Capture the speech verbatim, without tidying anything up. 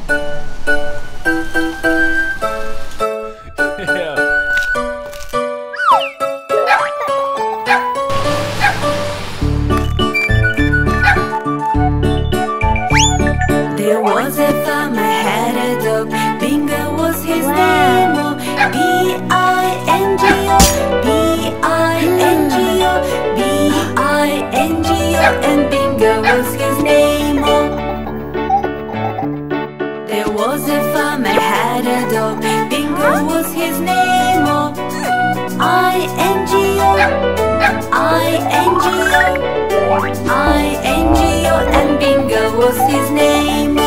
There was a farmer had a dog. Bingo was his name. Oh, B I N G O, B I N G O, B I N G O, and Bingo was his name. Oh, there was a farmer had a dog. Bingo was his name. Oh, I N G O, I N G O, I N G O, and Bingo was his name.